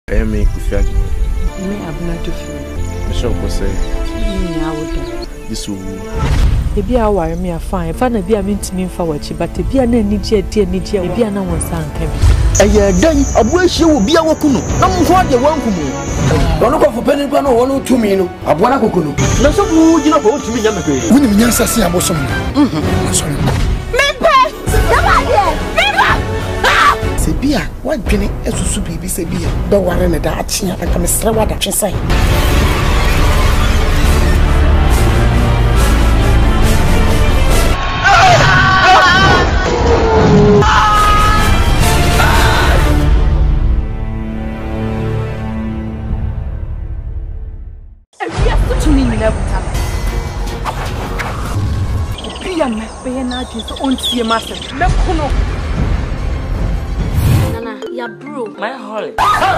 I make Kufiaji. Me have not to feel. Michelle Kose. This will. Ebi a wire me a fine. If I na be a mint me for what, but ebi a na nije dear nije. Ebi a na one sang heavy. Then a wish you will be a wakuno. I'm quite the one who don't go for penny one or 2 minutes. I want to cook. No, so you know what to be Yamaka. When you say I was some. Sorry. Sebia, what penny as to be Sebia? Don't worry, the Dutch, I can say what I can say. Nana, you're broke. My holly.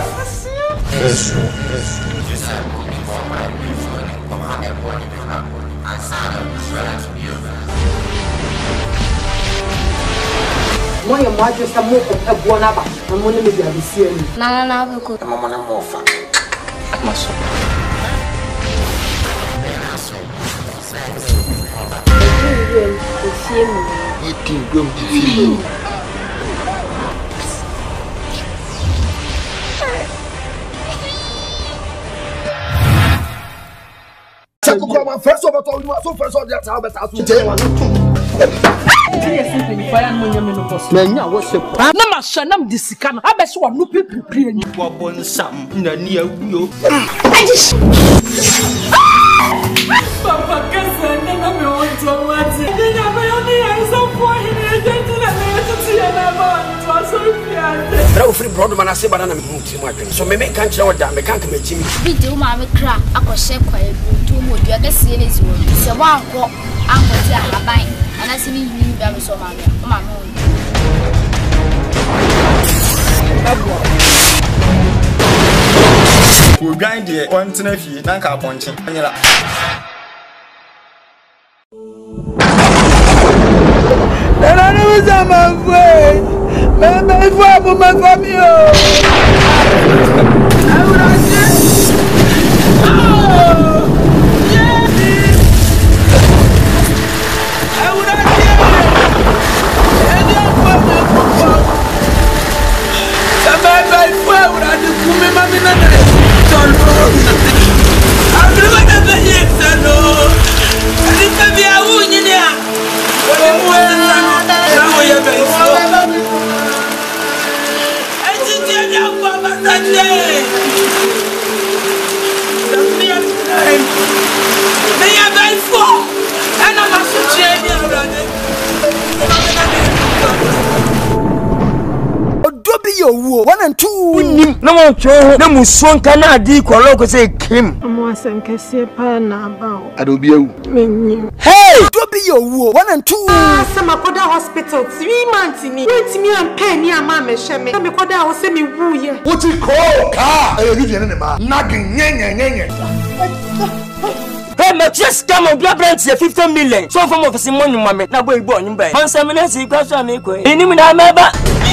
Why am I just a more of a buonaba? I'm only maybe I'll be seeing. Nana, we could. I'm on a more fun. First of all, you are so first of that, how about us? Menya worship. Na mashanam disikana. Abeso wa no people pray ni. Wa bon sam na ni awuyo. Papa kasa na me wonto wati. Nya me oni anso po hini ejenti na me tuti ya na ba to so fiate. Bra free broad man ase bana na me hunti mu atwen. So me kan kire woda me kan ka me chimi. Video ma me kra akọhye kwa ebu tu mo dua kase ne ziwo. Se wa akọ akọti ahaban. Ana se ni yini bia me so ma me. O ma me. We grind the one to a few, Nanka punching. And I was on my way. My father, my family. I would have said, oh, yeah. I would have said, and your father, somebody by fire would have to come in my minute. I'm going to be here, Sano. And if I be a woman, One and two. No one show no muson kana di kwalo ko say kim. Amo asankese pa na ba. Adobi ewu. Menyi. Hey, Adobi ewu. 1 and 2. Samakoda hospital 3 months ni. Went me and pay me and mama sheme. Samakoda ho se me wu ye. What you call car? Eh, you dey ma. Nagging nyenyenyenye. Hey, me just come on blood brand 50 million. So from office money mama na boy boy nyimba. Man say me na si kwa so me ko. Eni mi na meba.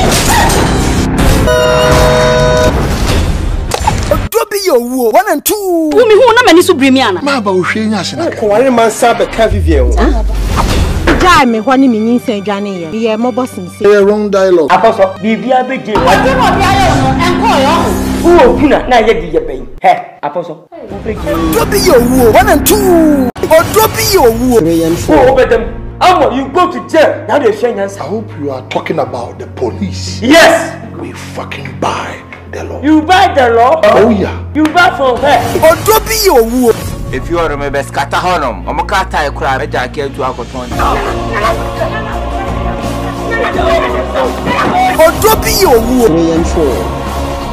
Adobi ewu 1 and 2. Umi hu na mani so bremiana. Ma ba wo hwe nya se na. Ko wale man sabe ka Vivian. Jai me ho ni me nyinsa adwane ye. Ye mobo simse. Wrong dialogue. Akoso bibia beje. Ati mo bia ye no enko yo. Wo kuna na ye di ye ben. He, akoso. Adobi ewu 1 and 2. Adobi ewu 3 and 4. Oh, bedem. Amo, you go to jail. Now they share answer. I hope you are talking about the police. Yes. We fucking buy the law. You buy the law? Oh yeah. You buy from her. Adobi ewu. If you are remember scatter honum, omokata e kura meja ke tu akoton. Adobi ewu 3 and 4.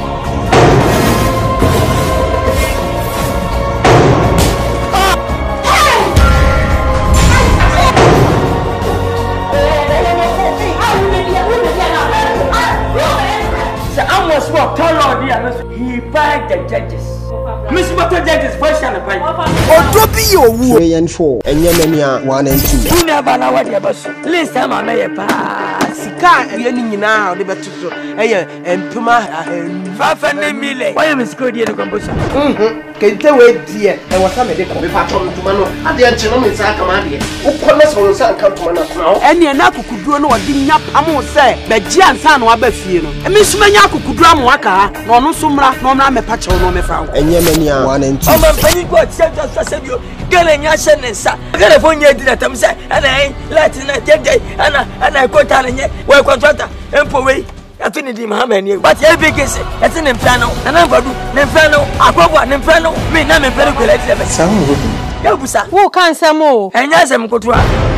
He bagged the judges. Miss Motor judges first and pay. Adobi ewu 3 and 4. And Yemenia 1 and 2. You never know what you're about. Listen, I may sika ye ni nyina de beto so eye empema 500 million why am sika die no komposa kente we die e wasa me de ko me fa to ntuma no ade enche no me sa aka ma de ukọ na so nsa nka ntuma na so ene na akukuduro no wode nya pam se be gi ansa no aba fie no emi suma nya akukuduro am waka ha na ono so mra na omra me pa che no me fa enye mani a 1 and 2 o man pani go se bio gele nya hye ne nsa gele fo nya di na tam se ana latina tede ana kota na nye we contractor empo we atu ni di Muhammad ni but e big case ati ne mfra no na badu ne mfra no akogwa ne mfra no me na me pere kwela ti be sahu ya busa wo kan sam o enya sem kotoa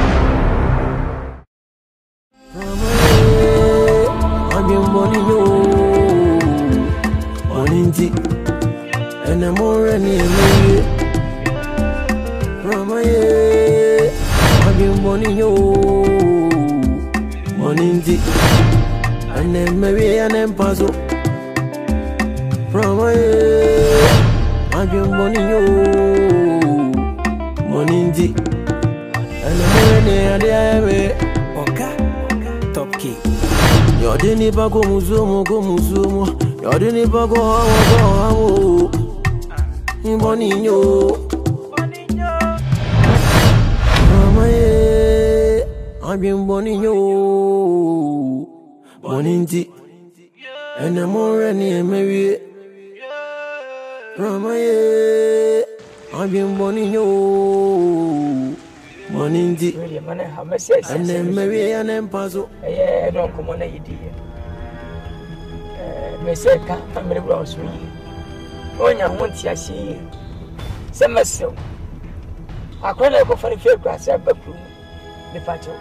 Oninji ena more ni eme Ramaye abimoni yo Oninji ena mewe ena mpazo Ramaye abimoni yo Oninji ena more ni ade oka top key Yodini ba go muzumo Yodini ba go hawo Boninho Mamae Abim boninho Boninji Ene more ni emewie Mamae Abim boninho Boninji Ene emewie ene mpazo eh don ko mo na yidi me se ka amere bro so yi onya ho ntia hye semesel akwela ko fari fe kwa se bapu me facho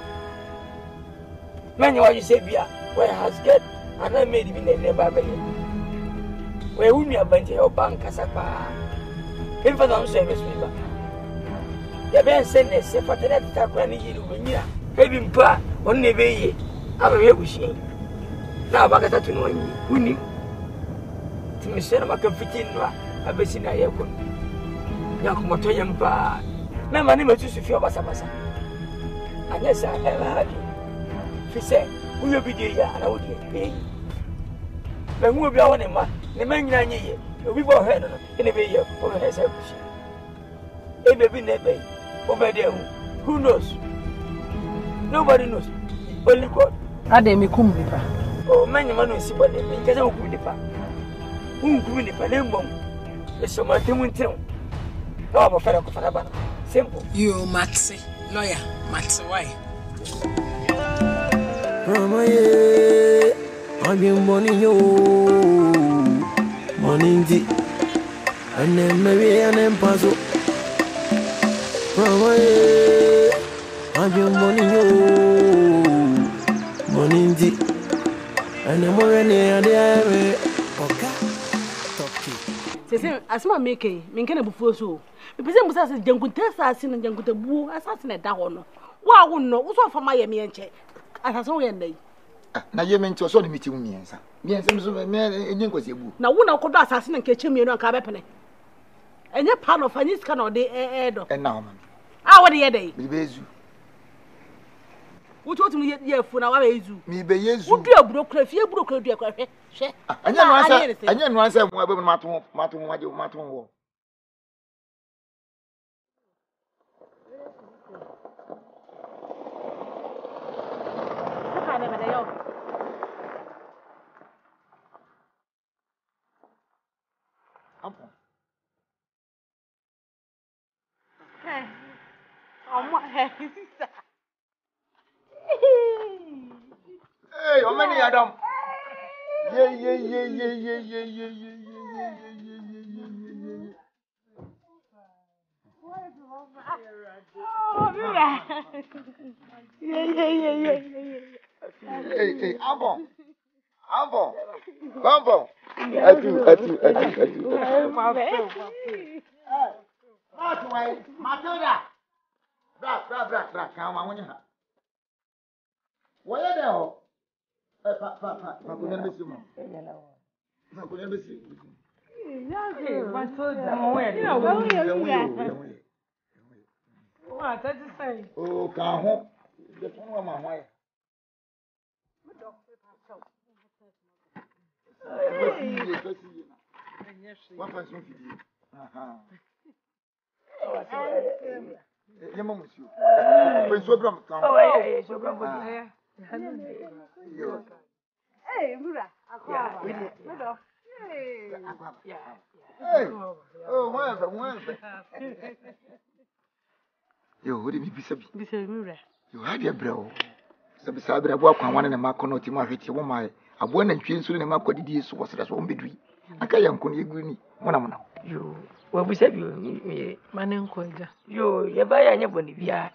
many what you say bia where has get and I made me never be where uni abanje o bank asapa in for don't say me ba ya ben send ne se fatara ta kwa ni yiru nyira ebi mpa on ne be ye abawe bushi na abakata tunu wanyi uni timesera makafitinwa abesina yeko yakumoto yempa mema ni metusu fi obasa basa anyesa eladi fise uyo bidi ya na wodi e mengu obi awone ma ne manyina nyeye obi bo he no ene be ye o he se bushi e bebi ne be obede who knows nobody knows only God ade me kum bipa o manyima no si bode me nkese oku bipa unku ni pa lembom eso ma temu ntiro no abo fere ko fara bana simple you Maxi lawyer Maxi why Ramaye Abim boninho Moninji Ene mewe ene mpazo Ramaye Abim boninho Moninji Ene more ne ade oka sese asema meke minke na bufuo so bepese mbusa se jankunte asase na jankunte bu asase na da ho no wa wo no wo so fama ye me enche asase wo ye ndai na ye me nti so ni miti miensa so me enye nkwase bu na wo na kodo asase na nke chemie no aka bepene enye pa no fa nyiska na ode do na ho man a wo de ye dai mi bezu wo to tumi ye fu na wa bezu mi be yezu wo dua buro kra fie buro kra dua kra hwe anya no ansa mu abe mato wo Apo. Hey. Hey. Hey, how many Adam? Yeah. Hey, Ambo. Bambo. Atu. Matilda. Bra. Come on, when why there? Pa. Couldn't miss you. Couldn't miss you. Oh, come home. The phone of my wife. What was your video? Your mom was you. When so from town. Oh, yeah, so from Hey, Mura. Hey. Oh, one. Yo, what did you be saying? You had your bro. Some Sabra walk on one and a macono to my hit your my. I won and train soon and my coddy was as one bedroom. I can't continue one of them. You, what we said, you, Man uncle. you buy anybody via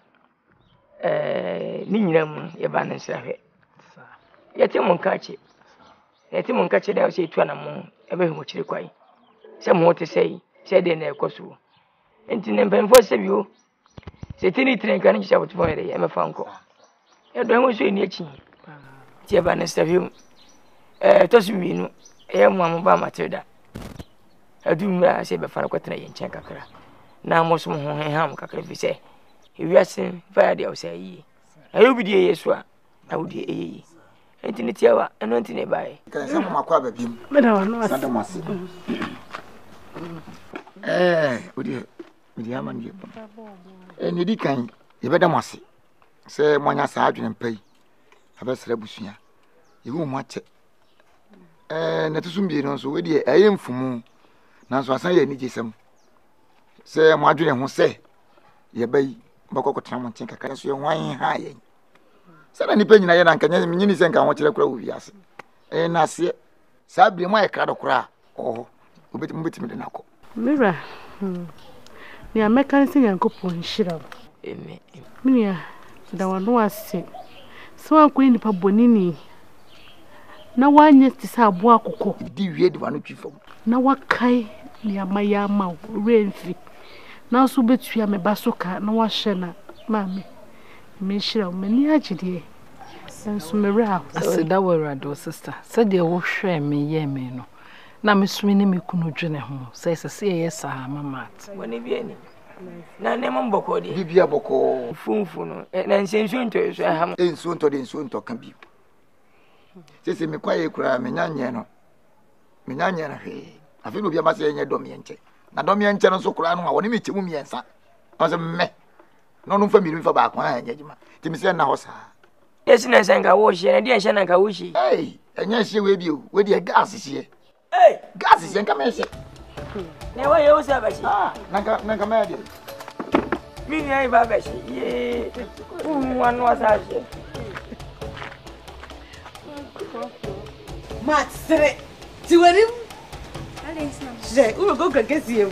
Ninam, your balance. Yet him won't catch it. Let him catch it. I'll say to an among every much require. Some more to say, said in their costume. And to them, for save you. Say, Tinny train can shout for a Yamafanco. You don't want to need you. Dear Bannister, you, toss me, Mamma Matilda. I do say before I in Chancacra. Now, most more ham, Cacafi say. If you are saying, Friday, I'll say ye. I will be the Yeswa. I would be ye. Ain't it Yawa and not in a by. Can some of my quabber beam? But I know Santa Massy. Would you? With the Yaman, and you can, you better Massy. Say, Monia Sergeant and pay. Have a celebusia. You won't match it. And that soon be no so with the aim for moon. Now, so I say, you need some. Say, Madrid won't say. Ye bay, Boko Tram and think I can see your wine high. Said any penny I can use minis and can watch the crow with us. And I see Sabri, my crowd of cry. Oh, a bit with me the knuckle. Mira. Near mechanism and go on shit up. Minia, there were no say. So I'm going to Pabonini. Now, one yes, this have walk. Do you read one of you from? Now, what kai near my yama, rain fee. Now, so bet you am a basoka, no one shena, mammy. Me shall many agitated. And so, Mira, I said that were a sister. Said they will share me, ye me no. Now, Miss Winnie me couldn't join home. Says a say yes, mamma. When he be any. None boko, be a boko, funfuno, and sensation to us. I have in soon to can be. Says me quiet cry, Minaniano. Minaniana, I feel be a master in your domiente. Now, domiente so crown, I want to meet you, me and son. I was a me. No family for back one, Timmy said now, sir. Yes, and I sang a wash and I didn't send a kawishi. Hey, and yes, she will be with your gas is here. Hey, gas is in commission. Never you was ever. Nagamadi. Me, I babashi. Yea, one was out here. Matt said, to him. Say, we will go get you.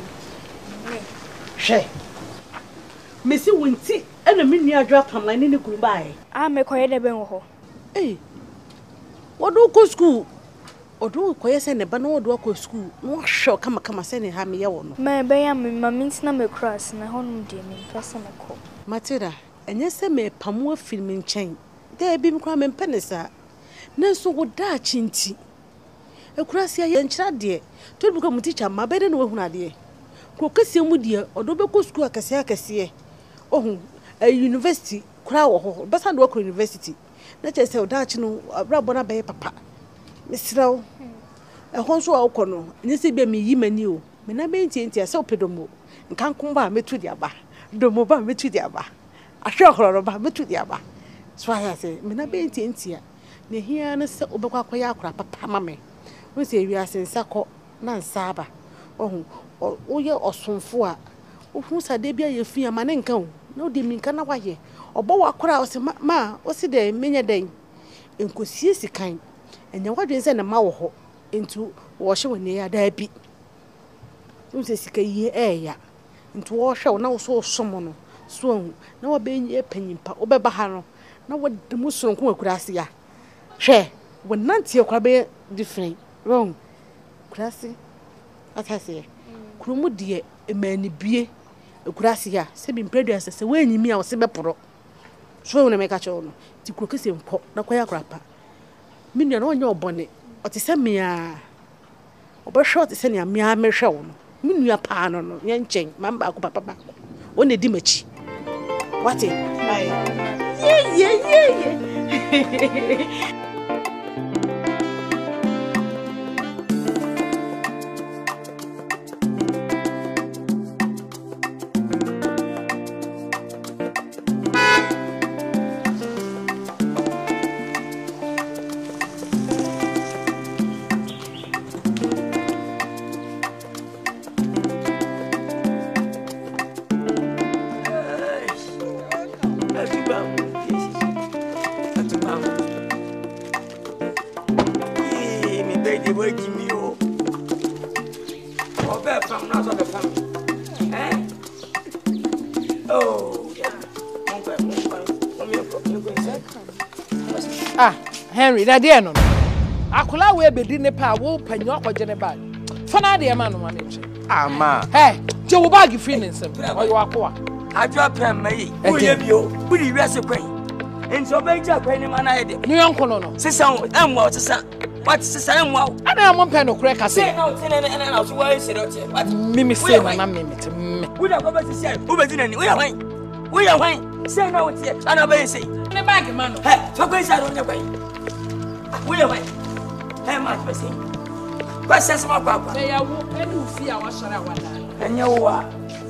Say, Missy Winty and a miniature drop from my nini could buy. I make quite a benho. Eh, what do go school? Or do quiet send a banner do go school? No sure come sending hammy yawn. My bayam, my means number cross and a home dear me, person a call. Matilda, and yes, I may Pamua filming chain. There be crime and penisa. No so would that chinty. A crassia and chad dear. To become teacher, my bed and one idea. Cocasium would dear, or do go school a cassia. Oh, a university, crowd, but I work university. Let us say Dutch no, a rabona bay papa. Miss Row, a honso alcono, and this be me ye menu. When I maintain to yourself pedomo, and can't come by me to the abba. Domo by me to the abba. I show her about me to the abba. So I say, when I maintain here, near here and a set over papa mammy. We say we are saying Sako, Nan Saba. Oh, yeah, or some four. Who's a debut you fear man and go? No, dear me, can I wire? Or bow a crowd, ma, what's it day, many a day? In Cossiesi kind, and your wife send a mouth into wash when they are there be. You say, sick a year air, into wash out now so someone, swung, now a baby a penny, or Bahano, now what the Muslim could ask ya. Share, when none to your crabbe different, wrong. Classy, as I say, Krumu dear, a man be. Gracia, seven predators, as when you mean our Sibapro. So when I make a show, to cook him pop, not quite a crapper. Minion on your bonnet, or to send me a. Or short to send a mere mershaw. Min your pan on young chain, Mamba, Papa. Only Dimachi. What it? Yeah. Ah, Henry, that dear no. Akula we be di ne pa wo panyo akwaje ne bag. Fana de ma no ma ne. Ah ma. Hey, je wo bag free ne nsem. Oyo akwa. Adwa pem mai. Wo ye bio. Buri wiase kwan. Enso be ja kwan ne ma na ye de. Ni yonko no no. Sisan enwa sisa. What sisa enwa. Ana mo pen no kure ka se. Na o tene na so wa se do te. Mimi se na mimi te. Wo da ko be sisa. Wo be dinani. Wo ya hwan. Wo ya hwan. Say na o te. Ana be say. Ne bag man no. Hey, so ko isa do ne kwan. Wo ya hwan. Hey, my person. What's this about Papa? They are who see our shara wada. And you are.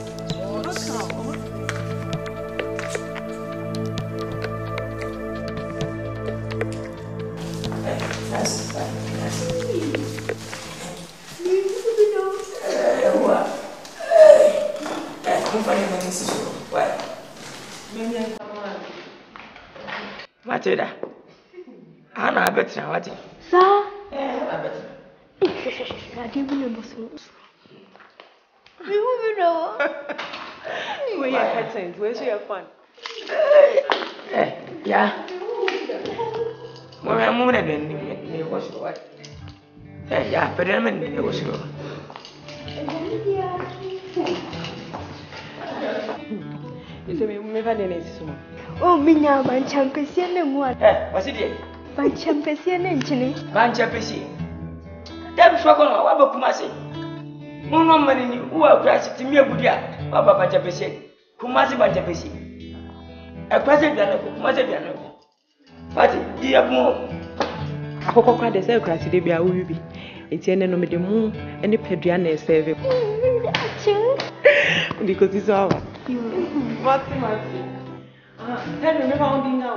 Matilda, Anna, I bet now what? Sir? I bet. I didn't know. You know. Where your curtains? Where's your fun? Yeah. Well, I'm more than it was what? Yeah, but I mean, it was good. Is it me? Oh, me now, man, champion and what? What's it? Man, champion and chili. Man, champion. Damn, so I'm about Kumasi. No money who are crashing to me a good year. Papa Pachapesi. Kumasi Pachapesi. A president, Kumasi. But dear more. I hope I say crash the beer will be. It's an enemy the moon and the Pedriana service. Because it's all. What's the matter? Tell me about now.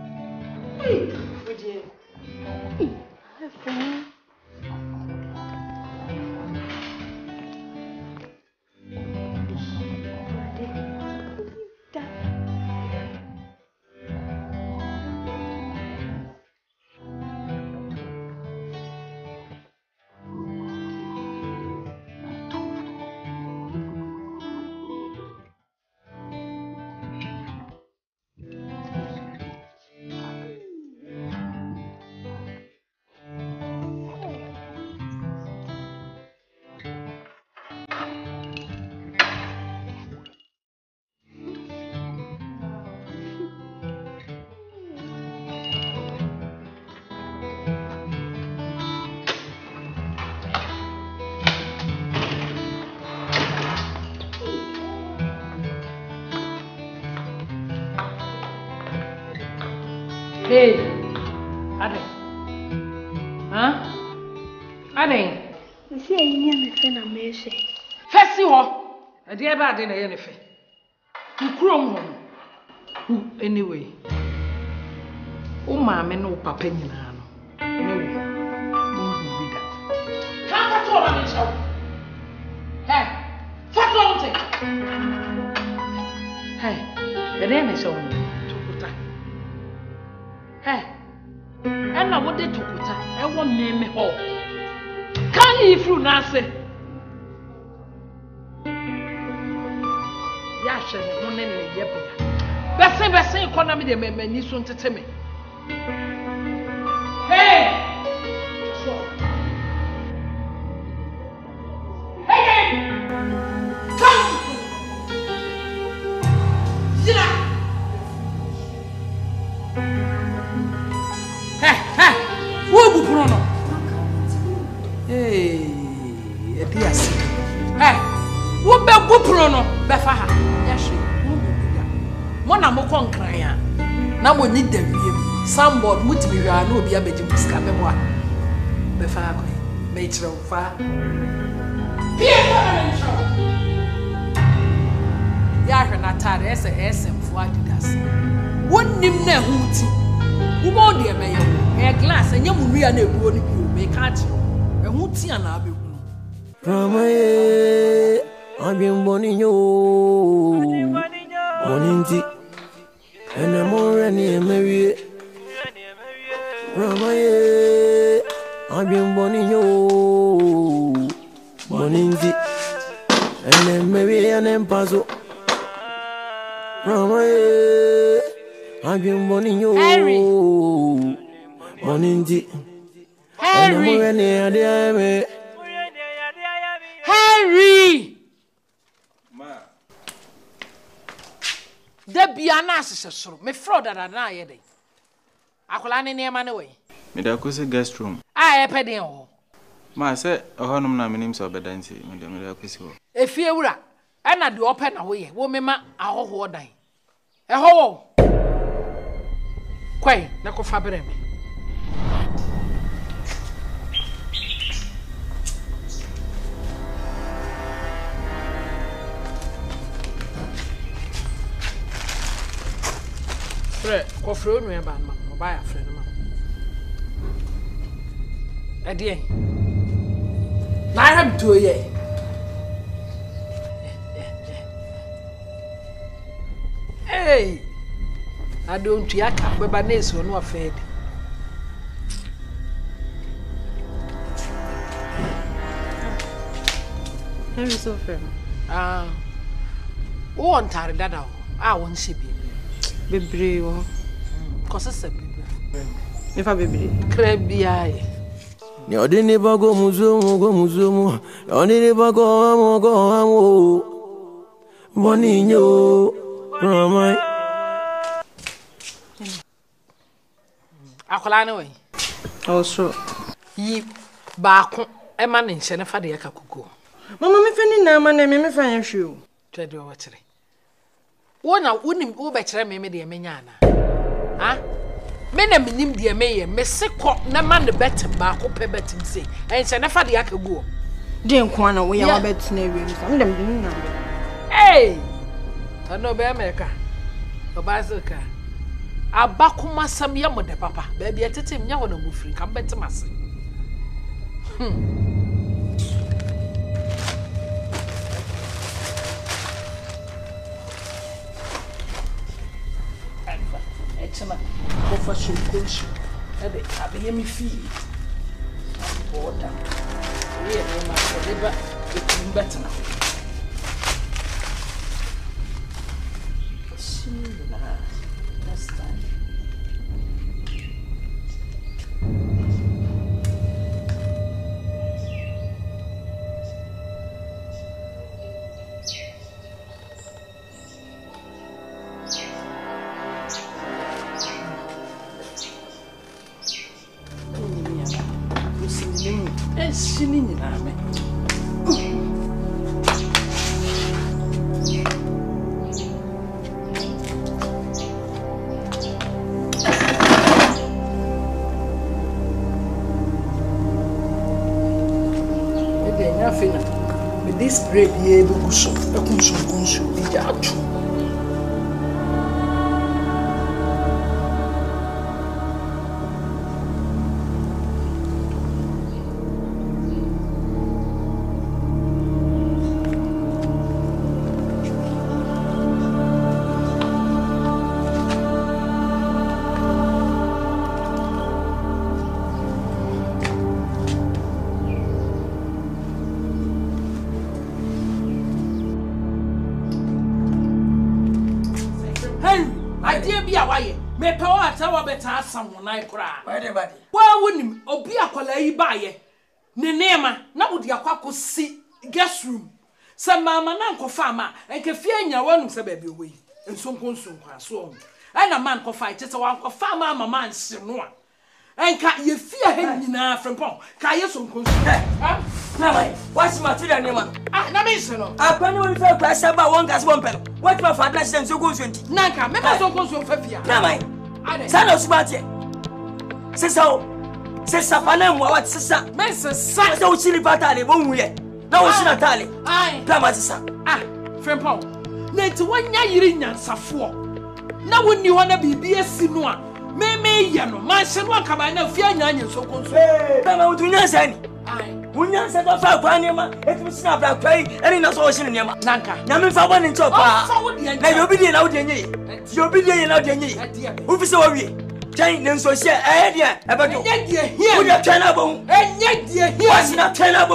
Hey, Ade. Huh? Ade. You see, I never send a message. First, you are. I dear bad in anything. You chrome home. Anyway. Oh, mamma, no papa in hand. No, don't be that. Can't I told on it? Hey, fuck on it. Hey, the name is on. Hey, and I wanted to put her. I won't name me all. Can you if you not say? Yasha, no name me, Yabia. Best economy, the men need soon to tell me. Hey! Hey! Come! Yeah! Who Bruno? Hey, yes. Hey, who be Bruno? Befaha. Yes, Mona Mokon Craya. Now we need them. Somebody would be no be a bit of scammer. Befaha, Matro far. Yah, not tired as a SM for Adidas. Wouldn't him know who. Who more dear mayor? A glass and young we are no good. You may catch you. And who see an abbey? Ramaye, I've been born in you. Boninti, and I'm already married. Ramaye, I've been born in you. Moninzi, and then maybe an empazo. I've been wanting you. Harry. Moninzi. Harry. Harry. There be an assessor. Me fraud that I day. I call an name anyway. Me da kusi guest room. I pay the all. Ma say ohonum na menim so bedansi. Me da kusi ho. If you were, and I do open away. Woman, a whole day. A hole. Quay, Nako Fabrem. Coffee, no about my buy a friend. A dear. I am to ye. Hey, I don't yak, but by names were not fed. Henry so fair. One tired that I won't ship you. Baby, cause it's a baby. If I baby, crabby eye. You didn't go musumu. You didn't go Boninho. Akola no way. Oh sure. Yi baako e ma ne nche ne fa de yakakuko. Mama me fani na ma na me fa yan hwe o. Twede o wakyere. Wona wonim wo be kyere me de menya ana. Ha? Me na minim de meye me sekọ na ma ne betem baako pe betem sei. Enche ne fa de yakaguo. De nko na wo ya wa betina wiem so. Me dem de nna. Hey! Ano be America. Obazoka. Abakuma sam ya mode papa. Ba bia tete mnya wo na mufiri kam betem ase. Echema ko fa so konsu. Ebe abe mi fi. Border. We e ma so deba betim betena. This bread ye able so be that. Wonim obi akola yi baaye ne nema na wodi akwako si guest room se mama na nkofa ama enke fie anya wanum se ba bi owe nsonkonsonkwa so ana man kofa itete wan kofa mama man hye no a enka ye fie ha nyina frempon ka ye sonkonso na mai what's material nema na me hye no apani won fa kwa saba won gas won pelo what ma fa adla sen sonkonso nti nanka me ma sonkonso fa fia na mai sana subate Sesa panem what sesa. Mensa sa. So chili patale bon wuye. Na wo shina tale. Ai. Plama sesa. Frempon. Na ti wanya yiri nyansafo. Na woni ho na bibi asi no a. Me ye no. Man hye no akaba na fia nya anya sokonso. Plama wo tunyansa ni. Ai. Wunyansa do fa kwa nema. Etimi sina bra kwai. Eni na so wo shine nema. Nanka. Nyame fa boni ncho pa. Na yobi die na wo die nye. Yobi die na wo die nye. Ufi se wo wie. Jane and so share, eh, dear, about you. Here, you're turn up on, and yet, dear, here, was not turn up on.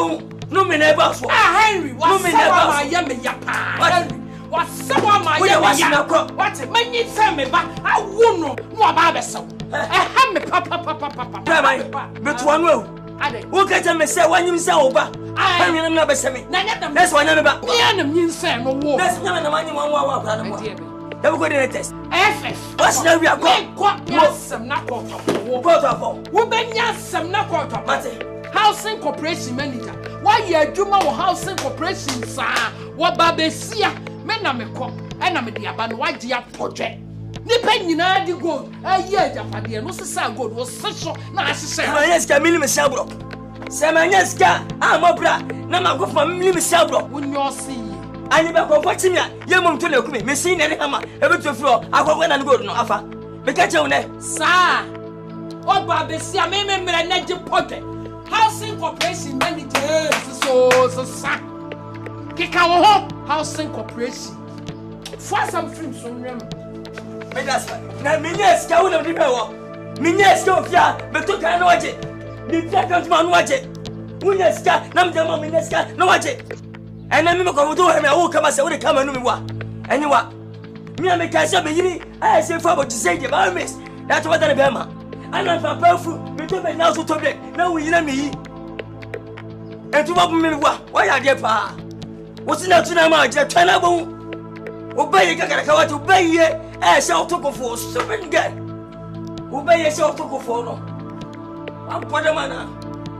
No me never for. Ah, Henry, what's my yummy yapa? Henry, what's someone my yapa? What's it? When you tell me, but I won't know more about the soul. I have me papa. But one will. Look at them and say, when you say over, I am never say. That's why I never. Me and them you say no war. That's not the money one war. Never go to the test. What's now we are going? Some knuckle. Woman, yes, some knuckle. Housing Corporation manager. Why you do my housing corporation, sir? What Babesia? Men are me come, and I'm the Aban White Dear project. Nipping United Gold, a year, Japadia, no Sir Gold was such a nice Camille Sabro. Samaneska, I'm a bra. Now go for Millie Sabro. When you see, I never go watching me. You mum to look me, missing any hammer, ever to floor. I go when I go no offer. Because you know, sir. What Babesia, me remember a native pocket. Housing Corporation manager, so sir. Kick our Housing Corporation. For some films on them. But that's why. Now, Minas go on the power. Minas go here, but took an watch it. The second man watch it. Minas got, Namjama Minas got no watch it. And I'm not going to do him. I will come as I would come and what. And you what? Me and me catch up me. I say for what you say about miss. That's what I am. I'm not powerful. Me now to topic. Now we let me. And to what me why are you pa? What's not to know my jet? Obey Kakaka to obey ye. I shall talk of force. So when get obey yourself to go for no. I'm Pinaman.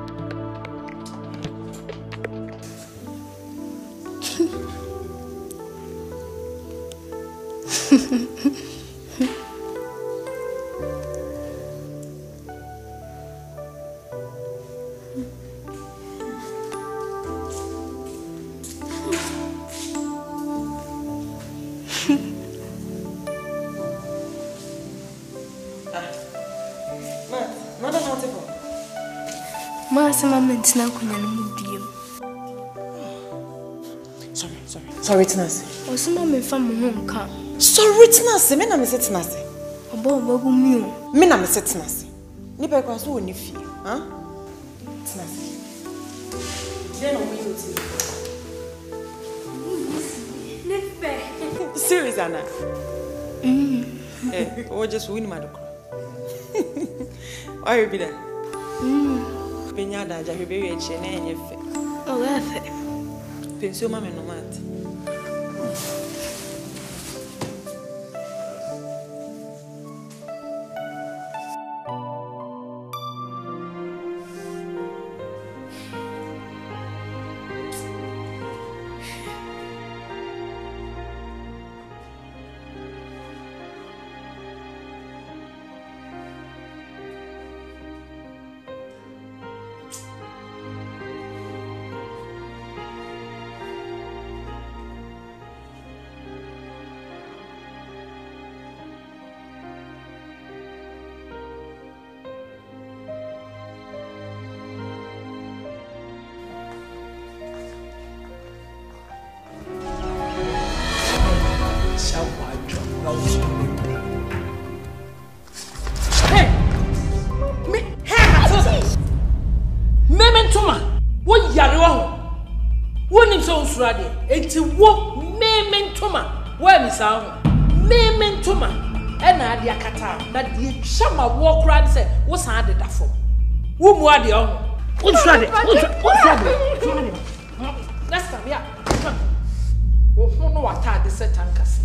Sorry, Tinasi. Oh, some men from home come. Sorry, Tinasi. Men am set Tinasi. Abo babu miu. Men am set Tinasi. Nipa kwa so ni fi. Huh? Tinasi. Je no we go to. Serious, Anna. Eh, or just win my doctor. Why you be there? Penyada, Jahibi, and Chene, and your face. Oh, laugh it. Pensio, mamma, no matter. Enti wo mementoma where me sound mementoma ena ade akata na de chama wo kra de say wo san de dafo wo mu ade on wo sua de next time ya wo hu no wata de set tankase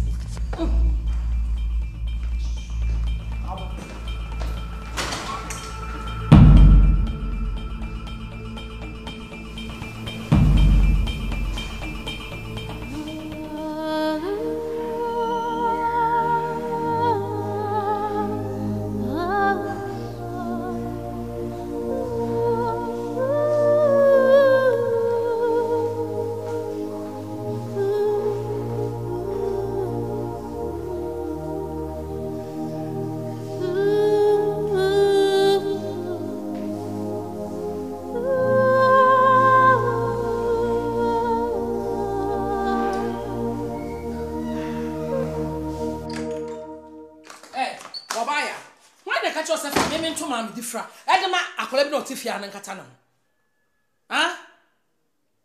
Different. Edema akola bi no tifia na nkata na. Ah?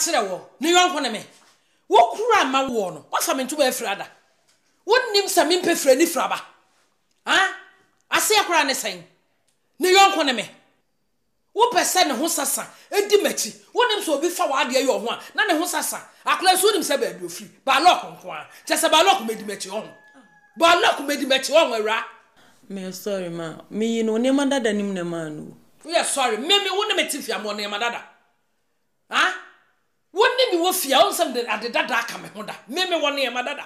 kire wo ne yonko ne me wo kura ma wo no wa fa me ntuba afirada wonnim sa me mpefira ni fraba ha ase akura ne sen ne yonko ne me wo pese ne ho sasa edi machi wonnim so obi fa wa ade yo ho a na ne ho sasa akura so nim se ba bi ofiri ba lock nko a che se ba lock medi machi ho ba lock medi machi ho wura me sorry ma me no ne mandada nim ne ma no we are sorry me wonnim etifia mo ne mandada ha wonnim wo fia on some ade dada aka me ho da me won ne mandada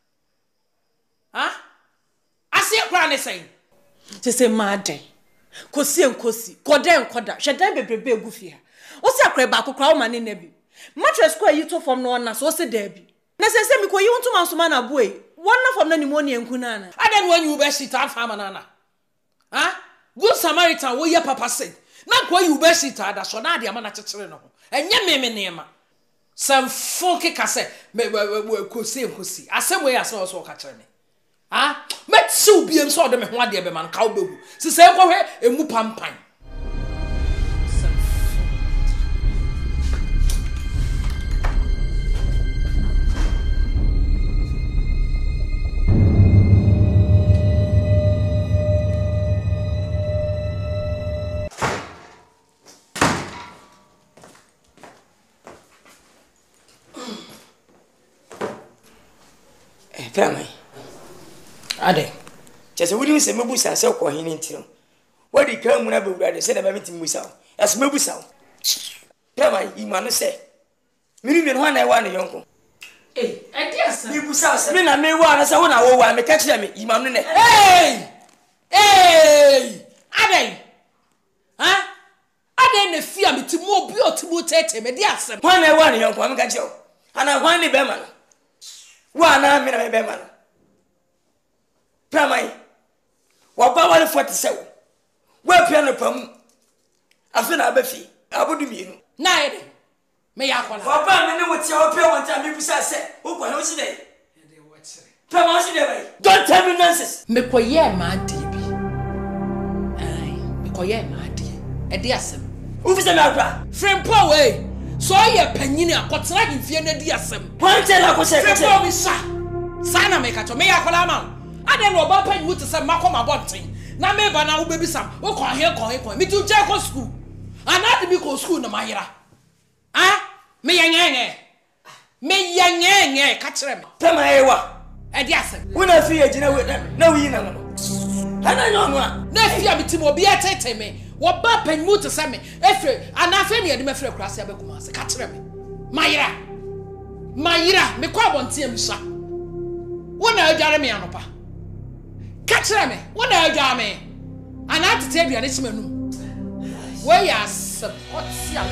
ha ase akura ne sen che se ma den kosi enkosi koden koda hwedan bebrebe egu fia o se akra ba kokra o ma ne nabi mattress ko ayi to fom no na so se da bi na se mi ko yi wonto mansoma na boy wonna fom na ni mo ne enku na na adan wan yu be shit afa manana ha good samaritan wo ye papa say na ko yu be shit ada so na ade ama na chekere no enye me nema sam fonke kase me kosi enkosi asem we asa so ka kere me ah metsi obiem so de me ho ade be man ka obewu sise ko hwe emu pampan Pinaman. Ade. Just wouldn't say Mabusa so call him into. What did come when I be ready? Said about meeting Musa. As Mabusa. Pinaman, you man say. Minimum one I want a uncle. Eh, I guess. Mabusa, I may want as I want to want to catch them. Imam. Hey! Hey! Ade. Huh? Ade ne fear me to more beautiful tete me dear son. One I want a young woman catch you. And I want the beman. One I mean a beman. Pinaman. Wa ba wale 47. Wa piano pam. Afi na abafi. Abodu mienu. Na ede. Me yakola. Wa ba me ne wotia wa pia won time busa se. Wo kwa no si dey. Ede wo chire. Pinaman si dey bay. Don't tell me nonsense. Me koye ma ade bi. Ai, me koye ma ade. Ede asem. Wo fi se me akra. Friend Paul we. So ye panyini akotena himfie na di asem. Wan tell akose. Friend Paul mi sha. Sana me kacho me yakola ma. Ade no ba pan wuti se makoma bonten na me ba na wo bebisam wo kon he mi tu je ko school anade mi ko school na mayira ah me yenyenye ka kire me Pema ewa e di asem wo na fi agina we na wi na no ana nyo no a na fi abiti mo bi atete me wo ba pan wuti se me efre anafe ne de me fre kurase abekuma se ka kire me mayira me ko abonten am sha wo na adware me anopa catch me. What are you doing? And I have to tell you, this man. Where you support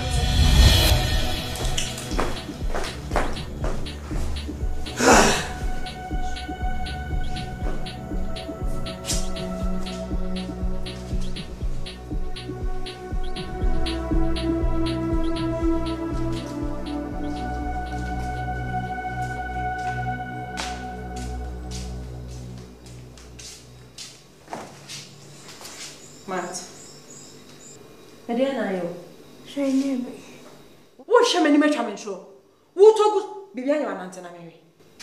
Matt. Mediana yo. Shame. Wo hwe me matwa me nso. Wo togu bibia nya wanante na mewe.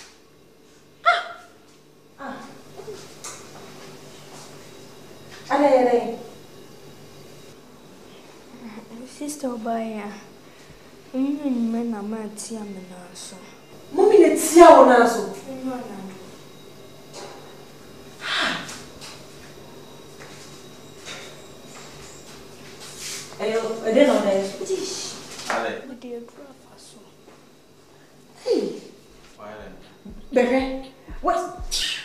Ale. Sister Obaya. Mimi na matia me na so. Mummy ne tia wo na so. I didn't know that. Ale. But they drop us. Hey. Why then? Bebe. What?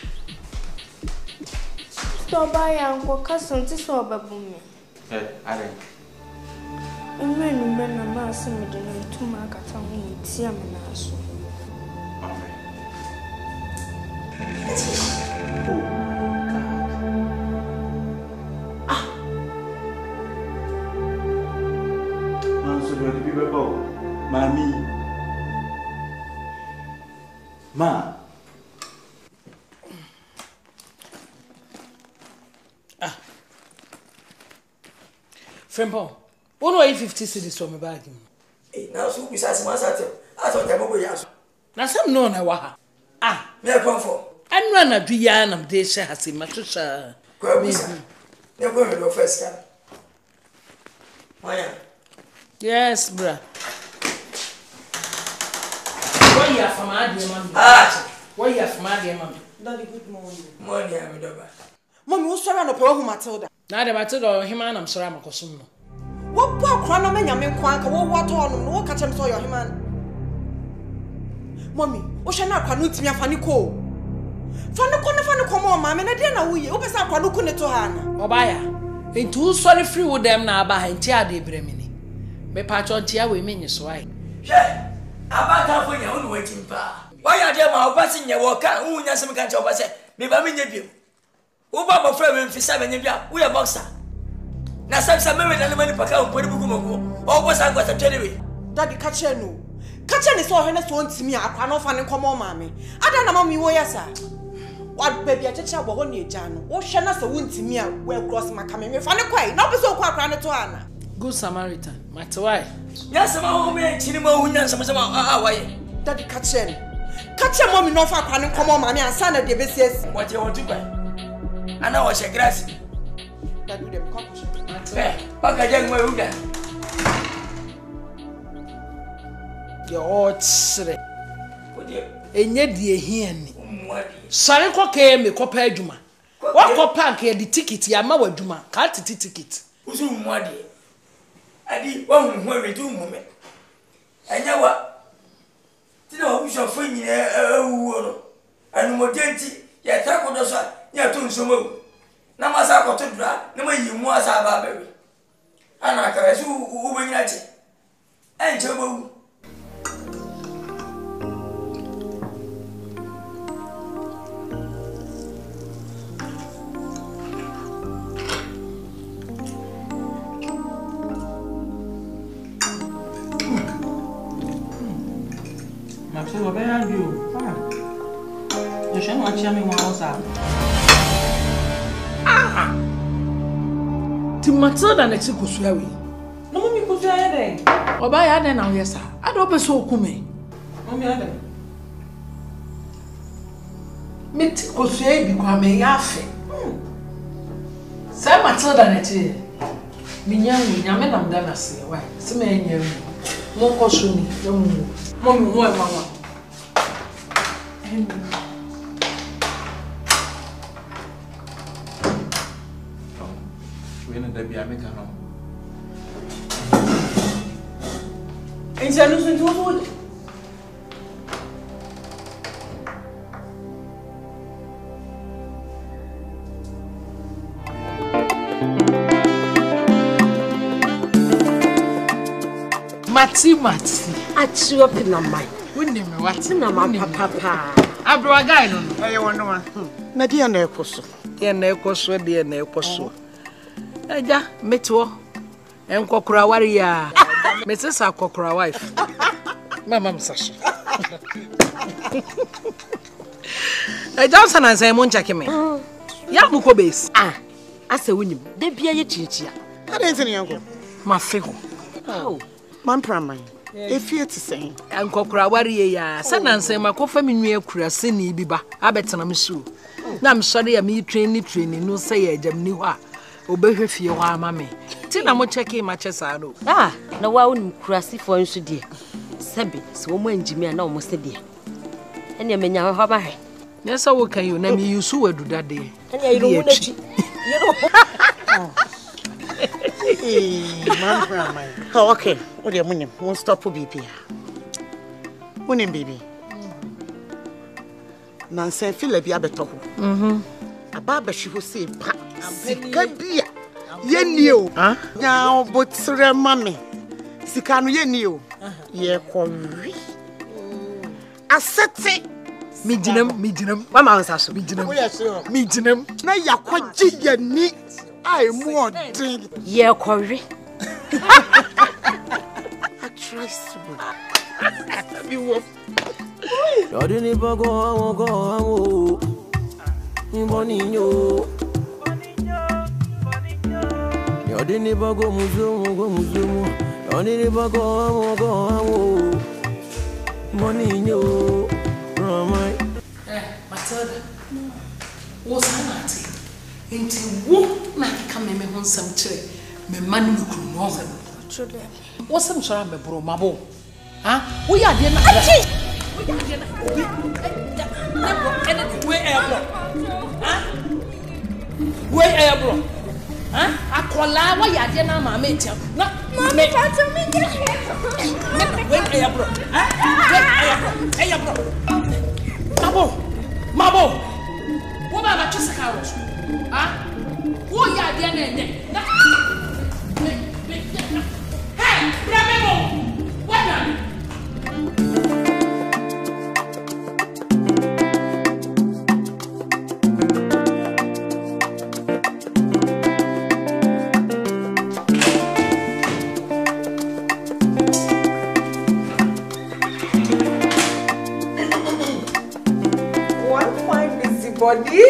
Stop by and cousin to so baboon. Hey, Ale. When na mass me the to mark at home, tia me na so. Amen. Mami. Ma. Friend Paul, what are you 50 cedis from my bag? Now so we say man say I thought them go yaso. Na sam no na wa ha. Ah, Me come for. Anra na duya na mde hye hase matwetwa. Kwa bisa. Ne go me first car. Maya. Yes, bra. Why you from Adi, mama? Why you from Adi, mama? Daddy, good morning. Morning, I'm Doba. Mommy, what's wrong with poor Matilda? Now the Matilda, him and I'm sorry, I'm a consumer. What poor crana men, yamin quank, what on, no catch him for your human. Mommy, what shall not quanut me a funny call? Funny come on, mamma, and I didn't know you, open some quanukune to Hannah. Obaya, ain't too sorry free with them now behind Tia de Bremini. Me patch on Tia, we mean you swine. Yeah. About for your own waiting pa. Why are there my passing your walk? Who knows some country of us? Maybe I'm in you. Who bought friend for 7 years? We are boxer. Now, some American element of Pacao, Pudumo, or was I got a jelly? Daddy, catch her no. Catch her is all her next one to me. I cannot find a common mammy. I don't know, mommy, where sir. What baby, I touch our one year, Jan. What shall not wound to me? Well, cross my coming. If I quite not be so quite granted to Anna. Good Samaritan, matter why? Yes, I'm home here, Chinimo, who knows some why. Daddy, catch her. Catch her, mommy, no far crying, come on, mammy, and son of the business. What you want to buy? I know what's a grass. That would have come. Back again, where we go. You're all silly. And yet, dear, he sorry, cock came a copper juma. What copper can the ticket, Yama Juma, cut the ticket. Who's one day? I did one worry 2 moments. And you what? You know, we shall find you and more dainty, yet tackle the sun, yet to so move. Namasako to dra, no way you was a baby. And I caress who win at it. And Joe. So where are you? You should not tell me what was up. To Matilda next to Kusui. No, mommy, could you add? Or by Adam now, yes, sir. I don't be so kume. Mommy, Adam. Meet Kusui become a yafe. Say Matilda next. Minyam, Yaman, Damasi. Why? Some men, Moko Suni, Mommy, what, Mamma? When the Biamica home. And so, listen to what? Mati. At you up in a mind. Wouldn't you what in a papa? I brought a guy on. I wonder. Nadia Necoso. Dear Necoso, dear Necoso. Eja, Meto, and Kokura warrior. Mrs. Kokura wife. Mamma Sasha. A Johnson and Simon Jackman. Yamuko base. Ah, I say, when you be a chicha. I didn't say, Uncle. My fickle. Oh, Man, Pinaman. If you're to say, and Kokura warrior, son and say, my coffee near Kurasini Biba. I bet I'm sure. Now I'm sorry, I'm training, no say, Jam Niwa. Obey if you are, mammy. Till I'm checking my chest. Ah, no one crusty for you, dear. Sabby, so when Jimmy and almost a dear. And you may now have a yes, I will can you name you so do that day. And you don't want Man, Pinaman. Oh, okay. What do you mean? Won't stop for BP. Winning, baby. Nancy, feel a biabeto. A barber she will say, Pa, Sikabia. Yenio. Now, but Sir Mammy. Sikano Yenio. Ye quarry. I said, Midinum. Mamma has to be Midinum. Now, you're quite giga neat. I want drink. Ye quarry. I trust you. You didn't go. Boninho. You didn't go muzumu. Only the go, money, no, Matilda, what's that? Into what might come in my home some tree, my money could know them. What's some sort of a bro, my boy? Huh? We are dinner. Where are you, bro? Huh? I call la why you dinner, my mate. Not me, where are you, bro? Hey, bro. Mabo, what about your house? Huh? Who are you dinner? Hey, Rambo, what done? Body?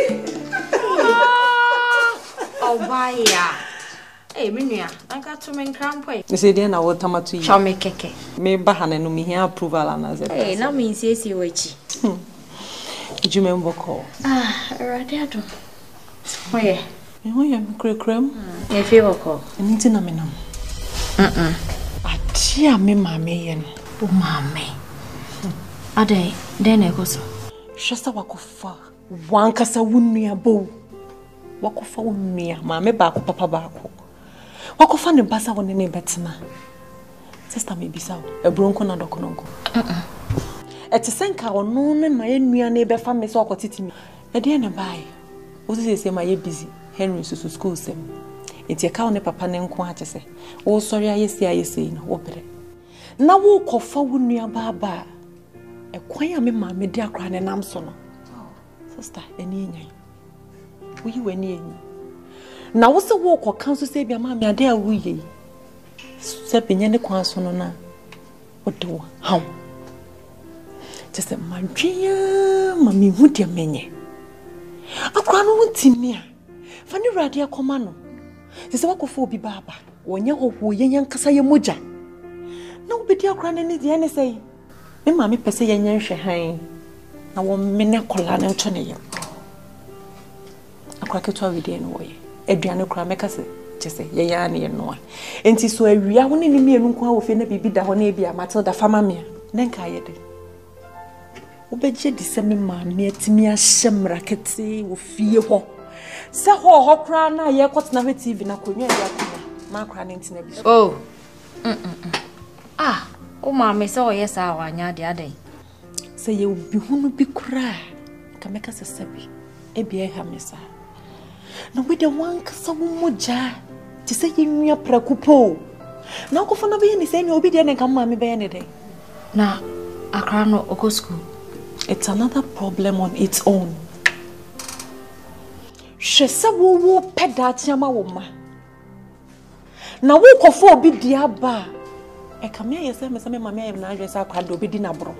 Oh, why, hey, Minia, I got to make cramp. You say, then I will come to you. Shall make cake. Me bahana no me here approval and as a hey, now means yes, you witchy. Did you remember call? Ah, radiator. Where? You am creme? A favor call. I need to know me now. A dear me, mammy, oh, mammy. A day, then I go so. Shasta wakofa. Wankasa wunia bo. Wakofa wunia. Mame bako papa bako. Wakofa ne basa wone ne betina. Sister me bisa e bronco na dokononko. Eti senka ono ne ma enua na ebefa me so akotiti mi. E de na bai. Wo se ma ye busy. Henry so school sem. Enti e ka ne papa ne nko achese. Wo sori ayesi no wo bere. Na wo kofa wunia baba. E kwan ya me ma me de akra ne nam so no. Sister, eni enyan. Wo yi wani eni. Na wo se wo ko kan so se bia ma me ade a wo yi. Se penye ne kwan so no na. O de wo. Haw. Just madria mami hu de menye. Akra no ntimi a. Fa ne rade akoma no. Se wo ko fo obi baba. Wonye hoho yenyan kasa ye moja. Na wo be di akra ne de ene sei. Me mami pese yenyan hwe han. Na wo mene kola na nto ne ye. Akra keto awide no wo ye. Aduane kra meka se chese ye ya na ye no a. Enti so awia wo ne ni mienu nko a wo fe na bibi da ho na e bia Matilda fama me a. Ne nka ye de. Wo beje di se me mami atimi a hyemra kete wo fie ho. Se ho kra na ye kwotena hwe TV na konwa ya konwa. Ma kra ne ntina bi. Oh. Ah, o mami se o yes a wanya de adan. Se ye obi hunu bi kra ka meka se sabi e bia ha mesa na we de wanka sa wo moja ti se ye nwia prakupo na ko fona be ni se ni obi de ne kan ma me be ne de na akra no oko school. It's another problem on its own. She se wo peda tiama wo ma na wo kofo obi dia ba e ka me ye se me ma me na adwe sa kwado obi di na bro.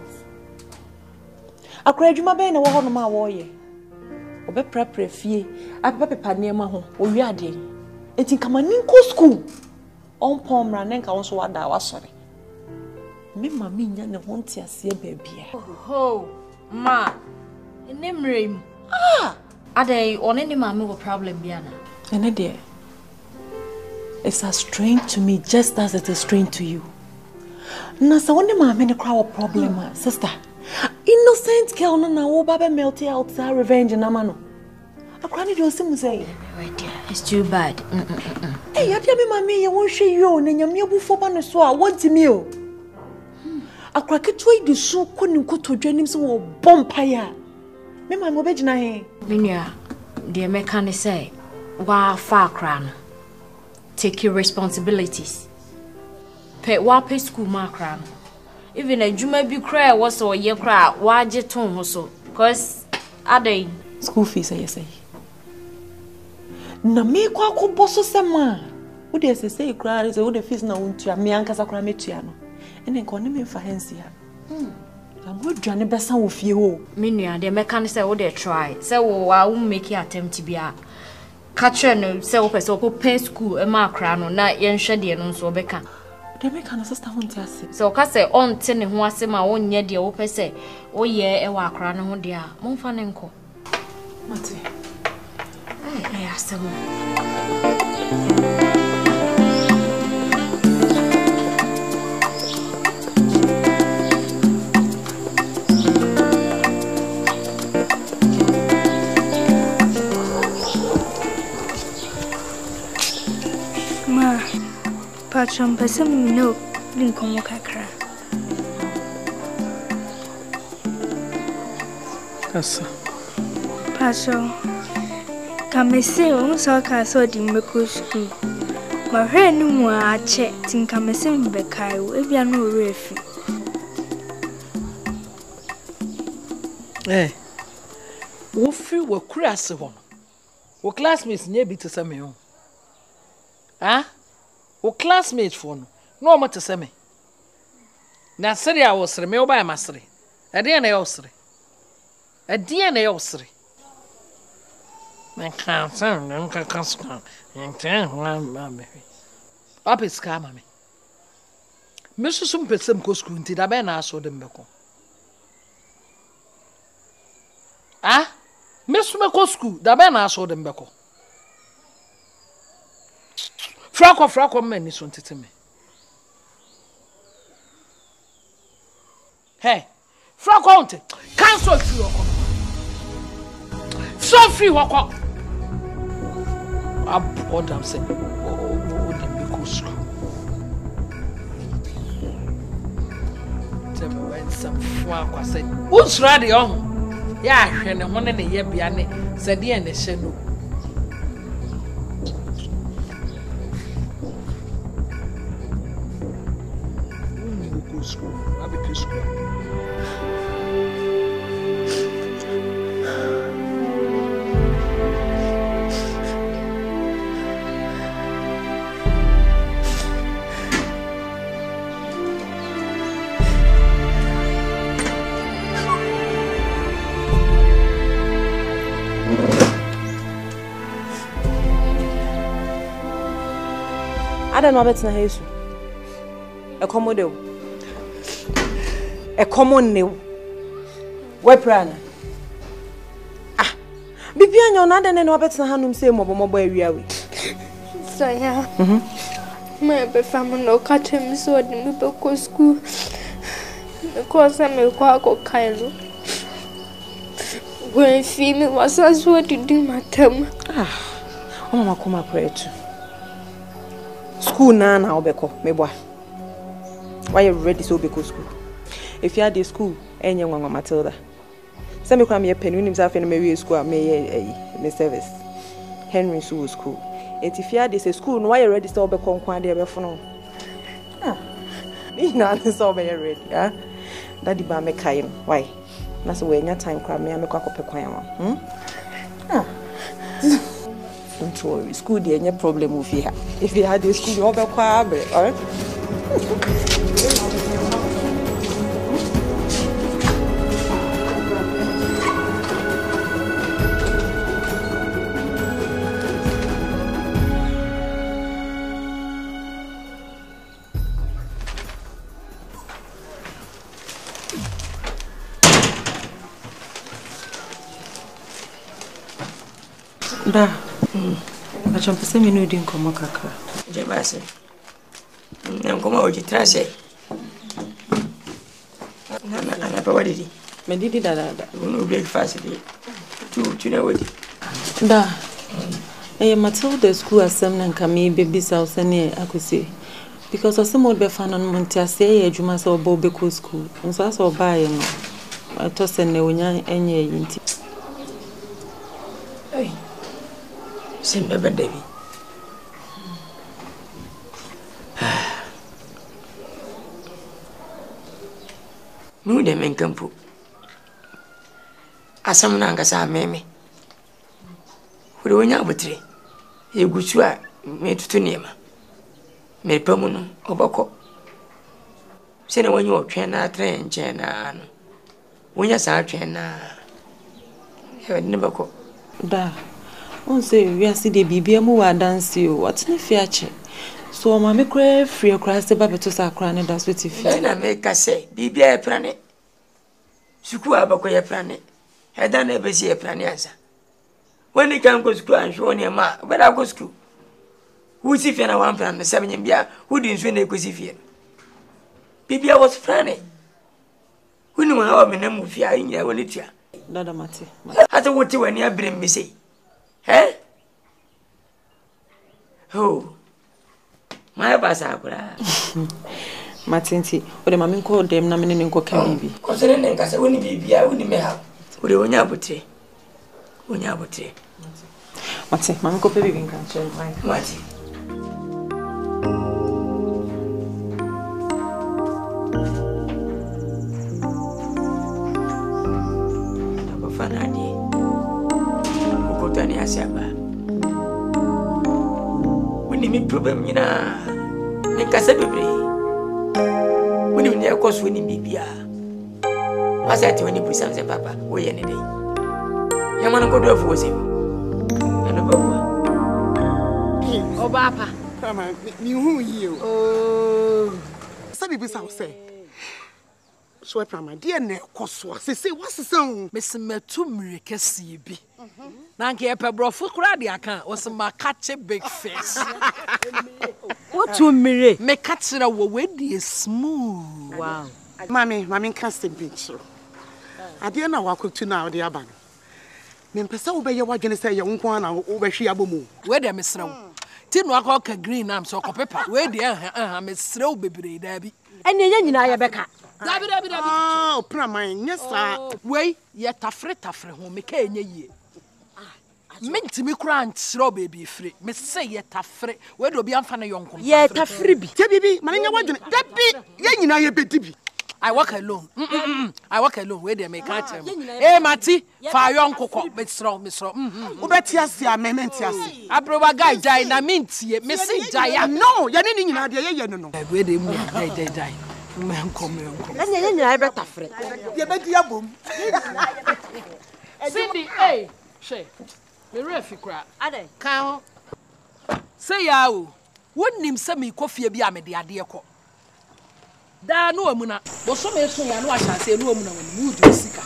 Akra adwuma be na wo ho no ma wo ye obe prepare fie apapa pepa niema ho owi ade enti kama ninko school on pomra nenka won so wada wasore me mama nya ne ho ntia se baabia oh ma enemrem ade one ni mama wo problem bia na ene de it's as strange to me just as it is strange to you na so one mama ne kra wo problem sister. Innocent girl no na wo baba melt out her revenge na mano. Akwani do simu say. It's too bad. Hey, adia me mama ye won hwe yo na nyame abufo ba no so a wontimi o. Akra ketoi di so koni nkotodwanim so wo bompa ya. Me mama obegina he. Minia, the mechanic say, wa fa akra no. Take your responsibilities. Pay wa pay school ma akra no. Even a juma be cry was or ye cry, why je ton so? Cause are they school fees, I say. Na me kwa ko boso sema. Wo de say cry is wo de fees na wontua me ankasa cry metua no. Ene nko ne me fa hansi ha. Am wo dwane besa wo fie ho. Me nua de meka ne say wo de try. Say wo wa make attempt bia. Ka kire no say wo pese wo pay school e ma cry no na ye nhwe de no so obeka. They make an sister won't say. So ka say on te ne ho ase ma wonye de wo pese wo ye e wa akra ne ho de a momfa ne nko. Mate. Ai asem. Patron, person no, didn't come walk a cry. Yes, Patron, come and say, so I saw the medical school. My hair no more, I checked in come and sing Becca, if you are no reef. Wofi were crass one. Wo classmates near be to some. Ah? O classmate phone no more to say me. Na seri I was remember by mastery. A DNA osre. A DNA osre. Man can't sound uncle Cascan and 10 1 up is scammer me. Mr. Sumpet some coscun did I ben ask for them beko. Ah? Miss Mekosku, the ben asked for them beko. Frako men is wanted to me. Hey, Frako, cancel free walk. So free walk up. I bought them saying, oh, the big school. Tell me when some Frako said, who's ready on? Yeah, and one in a year behind said the end of Shenu. School, Abiku school. I don't know what's na hesu. Accommodate. A common new. Where prana? Ah, Bibian, you're not an Roberts and Hanum say mobile we. So, yeah. My family no catch him so at the medical school. Because I'm a quack Kylo. When female was as what to do my term. Ah, oh, my come pray to school now, Beko, my boy. Why are you ready so because school? If you had the school, any young one, Matilda. Some come here, pen himself in a Mary school, may service. Henry Sue school. And if you had this school, why you ready to be conquered there before? Ah, you know, it's all very ready, ah. Daddy Bame Kaim, why? That's why your time crab me, I make a cup of quam. Ah, don't worry, school, there, no problem with you. If you had the school, you over quab, alright? Da. Acham pese me no din komo kakra. Je base. Nem komo oji trase. Ana pa wadi. Me didi da. No breakfast di. Tu na wadi. Da. Matilda school asem na nka me baby house ne akose. Because asem would be fan on Montiase e adwuma so obo be ko school. Nso asa oba ye no. Atose ne onya enye yinti. Hey. Simba David. No, they men campu. Asam Nangasa meme. Who do you know about three? You go to me to name. Me permanent obako. Say when you are trained, train, China. When you are trained, you never go. Da. On say we are see the baby mu wa dance you. What's the feature? So mama kura free kura se ba beto sa kura ne da so ti fi. Na me ka say bibia e prane. Suku abakoye prane. Heda na be si e prane asa. When you can go school and show your ma, but I go school. Who see na one plan the 7 years, who didn't swing a cosy fear. Bibia was franny. Who knew how many name of fear in your volitia? Dada Mati. I don't want to when you bring me say. Eh? Oh, my basabra. Matinti, or the mammy called them Namin and Coca baby. Concerning Casa, when baby, I wouldn't have. Would you want Unyabote. Mati, mama ko baby bin kan chen mai. Mati. Tabo fanadi. Ukotani asiaba. Wini mi problem nyina. Me kasa bebre. Wini mi yakos wini bibia. Asa ati wini busanze papa, wo ye ne dei. Yamana ko do fo sim. Ana baba. O baba. Pama, mi hu yi o. Oh. Sabi bi sa o se. So pama, dia na ekoso. Se wasesa. Mesemetu mreke si bi. Na nke epebrofo kura de aka, o se makache big fish. What to mire? Me kachira wo we dey smooth. Wow. Mami kan se pinchiro. Ade na wakotu na o de aba no. Me mpesa wo be ye wadwene se ye nko na wo be hwe abomu. We dey mesrew. Ti no aka green am so paper. We dey mesrew bebre da bi. Ene ye nyina ye beka. Dabi. Ah, Pinaman, nyesa. We ye tafre ho me ka enye yie. Mentimi kura ntsro baby free. Me say ye tafre. We do bi amfa na yonko. Ye tafre bi. Te bibi, mane nya wadwene. Dabi, ye nyina ye bedi bi. I work alone. I work alone. Where they make catch him. Hey, Mati, fire yonko ko. Mesro. Ubeti ase a mementi ase. Abroba guy die na mintie. Me say die. No, ye ni nyina de ye no. Where they move die. Me come. Ene ye nyina ye betafre. Ye bedi abom. Cindy, hey, she. Me refi kra. Ade. Kan. Say ya o. Wonnim se me kofie bi a me de ade ko. Da no amuna. Bo so me so ya no ahase no amuna woni mu di sika.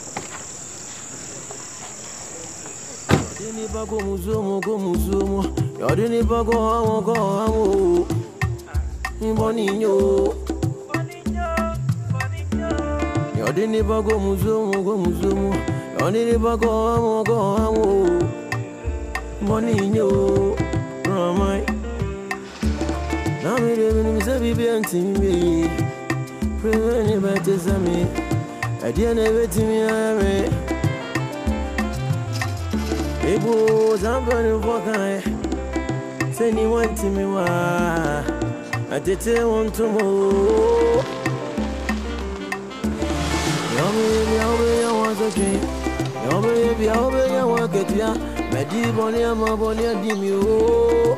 Dini bago muzumo. Yodini bago hawo. Boninho. Yodini bago muzumo. Yodini bago hawo. Boninho. Ramai. Na me devini se bibi antimi. Preveni batesami. Adiane betimi ame. Ebo zambani fokai. Say ni want me wa. Atete want to mo. Yabe ya want to drink. Yabe ya want get ya. Medi boni ama boni adimi o.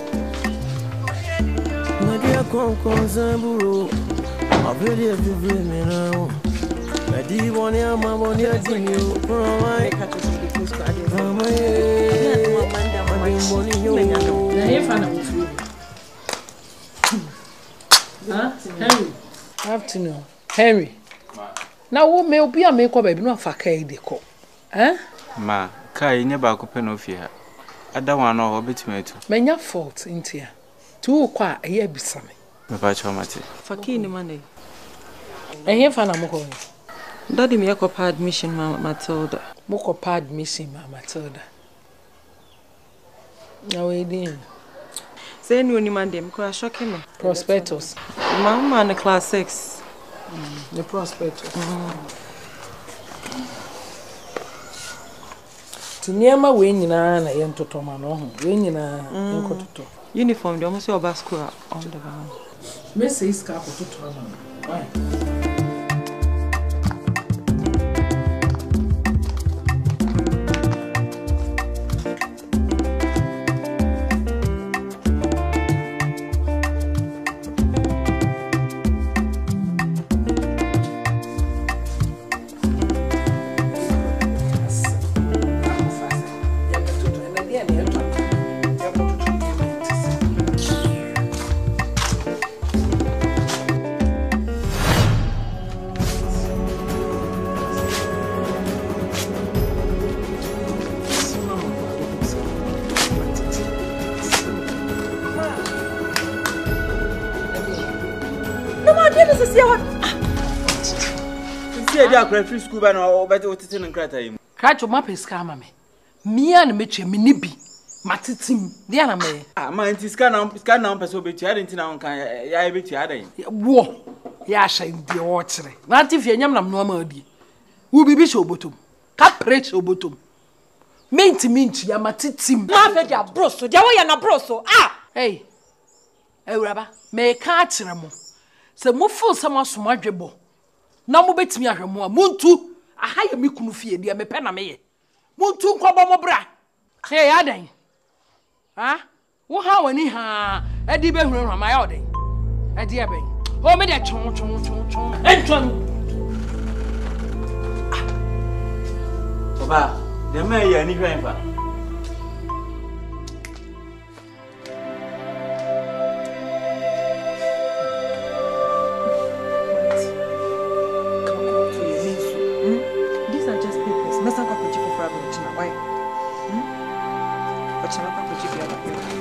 Nadia kon zamburo. Abeli every me now. Medi boni ama boni adimi o. Henry. Now what may be a make up baby no fa kai de ko. Ma, kai nye ba ko pe no fi ha. Ada wan no obetime to. Menya fault intia. Tu kwa eye bisame. Me ba cho mate. Faki ni mane. Ehia fa na mo ko. Daddy me yakọ admission ma Matilda. Moko admission ma Matilda. Now we din. Say no ni man dem ko shock me. Prospectus. Mama na class 6. The prospectus. Tiniama we nyina na ye ntoto ma no ho. We nyina nkototo. Uniform dem say oba school on the ground. Me say iska kototo ma. Why? ya kura free school ba na obete otete no nkrata yi. Kracho ma peska ma me. Mia na meche me nibi. Matitim. Dia na me. Ah, ma anti ska na person obeti ade nti na won kan ya ebeti ade. Wo. Ya sha ndi o kire. Na anti fie nyam nam no ma adi. Wo bibi sho obotom. Ka preach obotom. Minti ya matitim. Ma fe dia broso. Dia wo ya na broso. Ah. Hey. Ewuraba, me ka kire mo. Se mo fo se mo aso adwebo. Na mo betimi ahwemo a muntu aha ya me kunu fie dia me pe na me ye. Muntu nkobo mo bra. Hey adan. Ha? Wo ha wani ha. Edi be hunu hama ya odan. Edi e ben. O me de chon. Entwan. Baba, de me ya ni hwan fa. These are just papers. Masa kwa kujibu problem china. Why? But china kwa kujibu ya.